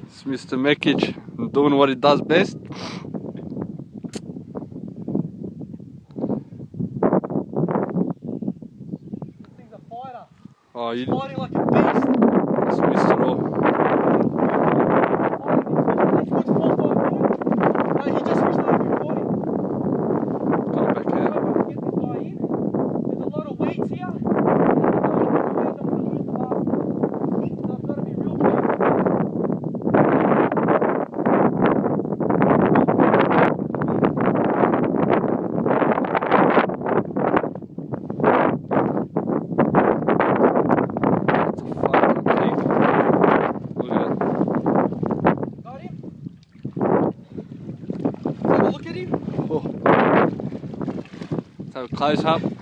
It's Mr. Mekic doing what he does best. This thing's a fighter. Oh, He's fighting like a beast. It's Mr. Raw. He's good 4 or 5 points. No, he just restarted recording. Got it back I out. hope I can get this guy in. There's a lot of weeds here. So I've got to be real careful. Got him? Let's have a look at him. Oh. Let's have a close up.